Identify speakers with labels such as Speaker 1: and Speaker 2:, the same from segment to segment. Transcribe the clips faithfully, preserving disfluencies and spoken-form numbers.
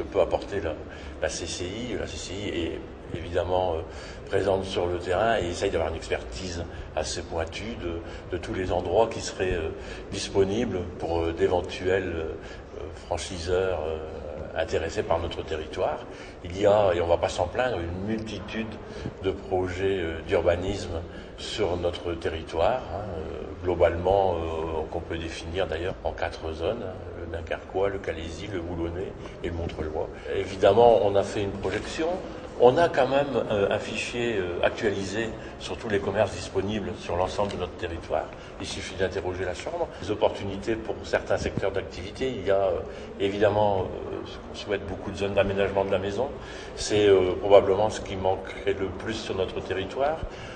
Speaker 1: que peut apporter la, la C C I. La C C I est évidemment euh, présente sur le terrain et essaye d'avoir une expertise assez pointue de, de tous les endroits qui seraient euh, disponibles pour euh, d'éventuels euh, franchiseurs euh, intéressés par notre territoire. Il y a, et on ne va pas s'en plaindre, une multitude de projets euh, d'urbanisme sur notre territoire, hein, euh, globalement euh, qu'on peut définir d'ailleurs en quatre zones, hein, le Dunkerquois, le Calaisis, le Boulonnais et le Montreuillois. Évidemment, on a fait une projection. On a quand même euh, un fichier euh, actualisé sur tous les commerces disponibles sur l'ensemble de notre territoire. Il suffit d'interroger la Chambre. Les opportunités pour certains secteurs d'activité, il y a euh, évidemment euh, ce qu'on souhaite beaucoup de zones d'aménagement de la maison. C'est euh, probablement ce qui manquerait le plus sur notre territoire.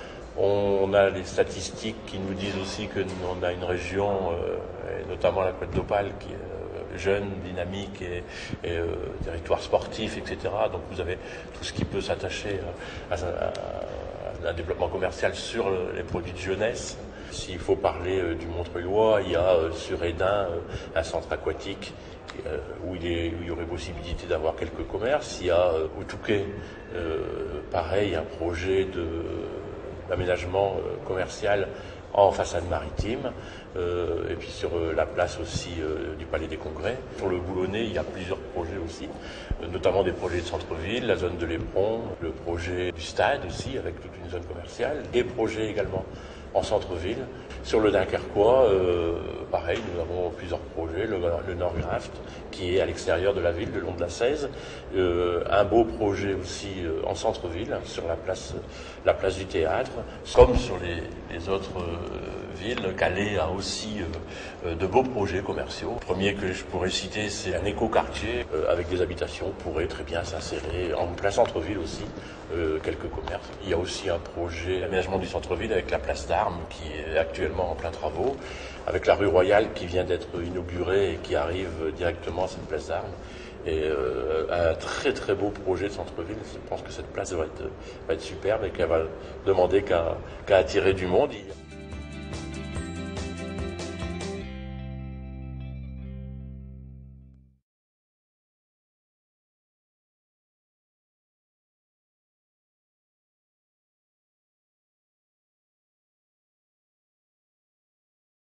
Speaker 1: On a les statistiques qui nous disent aussi que nous, on a une région, euh, et notamment la Côte d'Opale, qui est euh, jeune, dynamique et, et euh, territoire sportif, et cetera. Donc vous avez tout ce qui peut s'attacher à, à, à un développement commercial sur les produits de jeunesse. S'il faut parler euh, du Montreuillois, il y a euh, sur Édin euh, un centre aquatique euh, où, il est, où il y aurait possibilité d'avoir quelques commerces. Il y a euh, au Touquet, euh, pareil, un projet de d'aménagement euh, commercial en façade maritime, euh, et puis sur euh, la place aussi euh, du Palais des Congrès. Sur le Boulonnais, il y a plusieurs projets aussi, euh, notamment des projets de centre-ville, la zone de l'Éperon, le projet du stade aussi, avec toute une zone commerciale, des projets également en centre-ville. Sur le Dunkerquois, euh, pareil, nous avons plusieurs projets, le, le Nordgraft, qui est à l'extérieur de la ville, le long de la Cèze, euh, un beau projet aussi euh, en centre-ville, sur la place, la place du théâtre, comme sur les, les autres euh, villes. Calais a aussi euh, de beaux projets commerciaux. Le premier que je pourrais citer, c'est un écoquartier euh, avec des habitations, pourrait très bien s'insérer en plein centre-ville aussi, euh, quelques commerces. Il y a aussi un projet d'aménagement du centre-ville avec la place d'Armes qui est actuellement en plein travaux, avec la rue Royale qui vient d'être inaugurée et qui arrive directement à cette place d'Armes. Et euh, un très très beau projet de centre-ville. Je pense que cette place va être, va être superbe et qu'elle va demander qu'à qu'à attirer du monde.